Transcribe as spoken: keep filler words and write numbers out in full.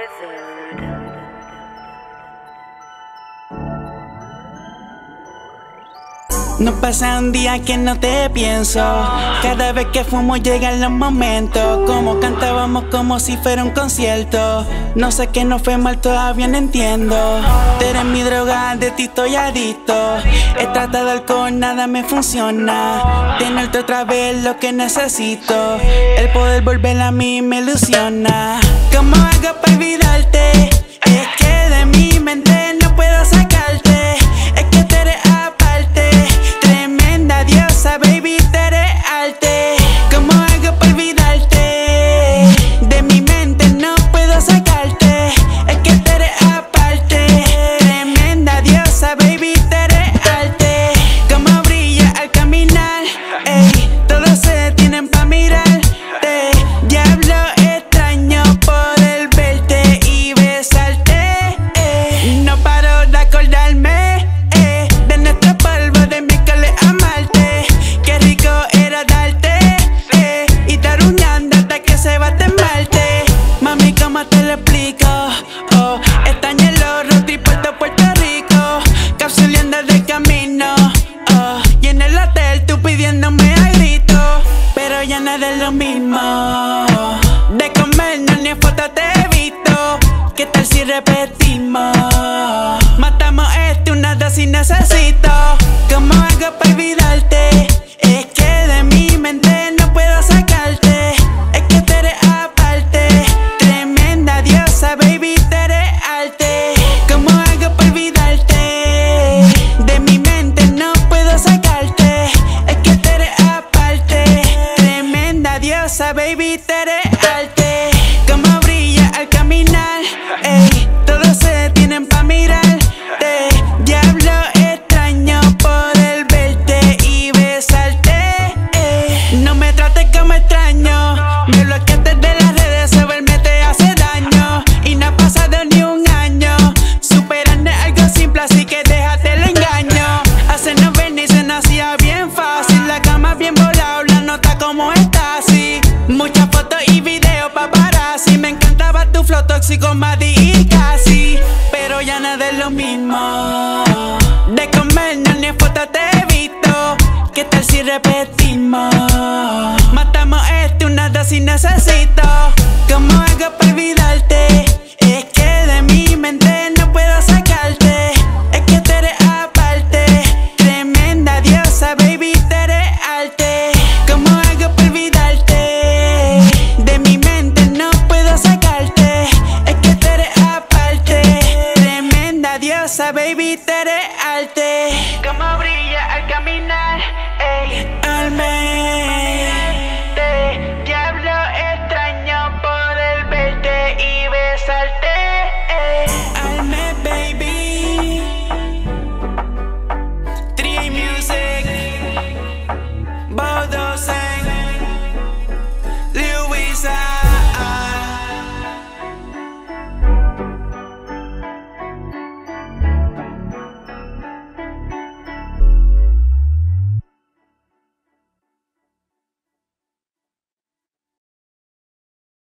No pasa un día que no te pienso. Cada vez que fumo llegan los momentos. Como cantábamos como si fuera un concierto. No sé qué no fue mal, todavía no entiendo. Tú eres mi droga, de ti estoy adicto. He tratado alcohol, nada me funciona. Tenerte otra vez lo que necesito. El poder volver a mí me ilusiona. ¿Cómo hago para olvidarte? Es que de mi mente no puedo sacarte. Es que tú eres aparte. Tremenda diosa, baby, tú eres arte. ¿Cómo hago para olvidarte? De mi mente no puedo sacarte. Es que tú eres aparte. Tremenda diosa, baby, tú eres arte. Como brilla al caminar, ey, todos se detienen pa' mirarte. Diablo extraño poder verte y besarte, ey. No paro de acordarme, ey, de nuestro polvo, de mi cole amarte. Qué rico era darte, ey, y taruñando hasta que se va a temblarte. Mami, ¿cómo te lo explico? Oh, extraño el oro, Puerto Puerto Rico, capsuleando de camino. Oh, y en el hotel tú pidiéndome a grito, pero ya nada es lo mismo. De comernos ni en foto te he visto. ¿Qué tal si repetimos? Matamos este, una dosis necesito. ¿Cómo hago para olvidarte? Es que de mi mente no puedo sacarte. Es que tú eres aparte. Tremenda diosa, baby, tú eres arte. ¿Cómo hago para olvidarte? De mi mente no puedo sacarte. Es que tú eres aparte. Tremenda diosa, baby, tú eres arte. Como brilla al caminar, ey, todos se detienen pa' mirarte. Diablo extraño poder verte y besarte, ey. No me trates como extraño. Me bloqueaste de las redes, se verme te hace daño. Y no ha pasado ni un año. Superando algo simple, así que déjate el engaño. Hacernos ver ni se nos hacía bien fácil. La cama bien volada, la nota como está así. Muchas fotos y videos paparazzi. Me encantaba tu flow tóxico, Maddy y casi. Pero ya nada es lo mismo. De comernos ni en foto te he visto. ¿Qué tal si repetimos? Matamos este, una dosis necesito. ¿Cómo hago para